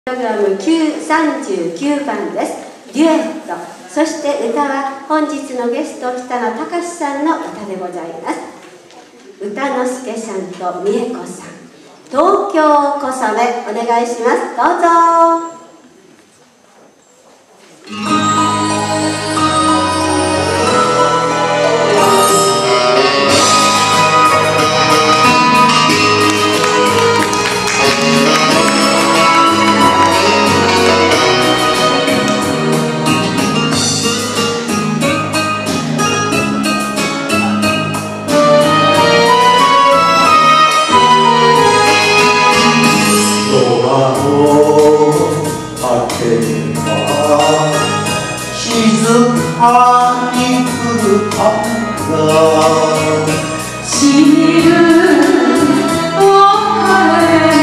プログラム39番です。デュエット。そして歌は本日のゲスト北野隆さんの歌でございます。歌之助さんと美恵子さん、東京小雨、お願いします。どうぞ。 静かに降る雨が知る別れ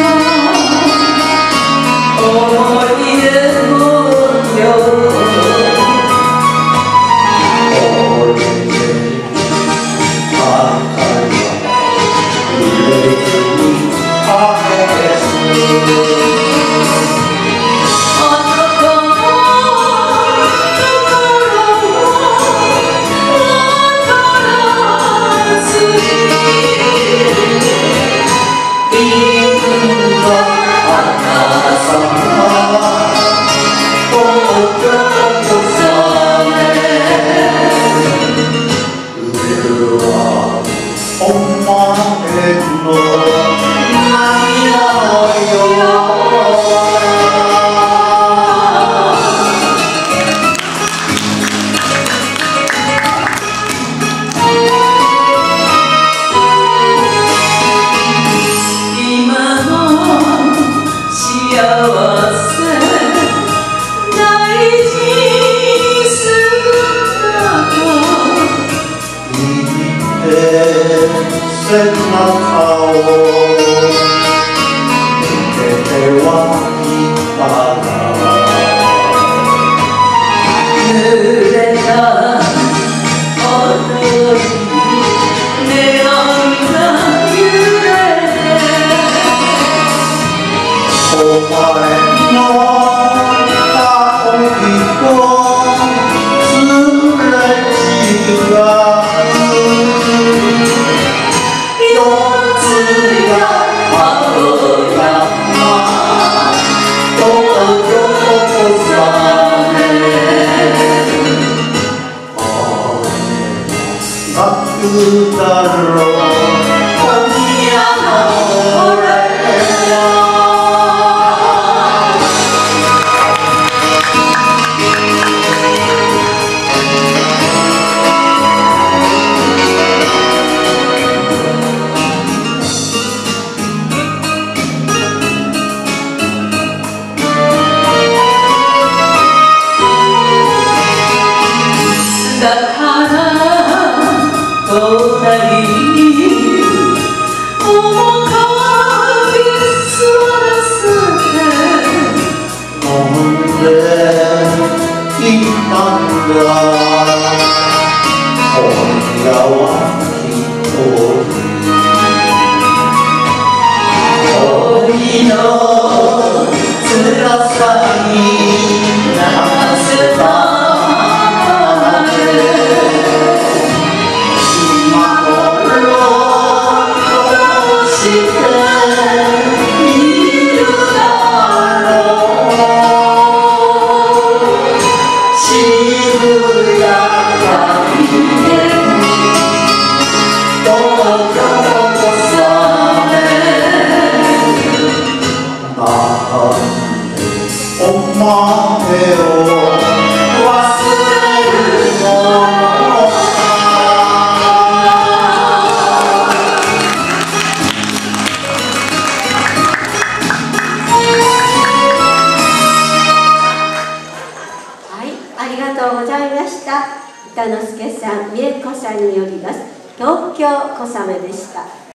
の思い出のよ俺でばかりは揺れずに返す背中を向けてはいたが濡れた踊りネオンが揺れてお前の顔とすれ違うだろう今夜の俺はだから隣に面影すらせて飲んでいたんだ今夜は一人恋の辛さに流せたお前を忘れるものはい、ありがとうございました。歌之助さん、美恵子さんによります東京小雨でした。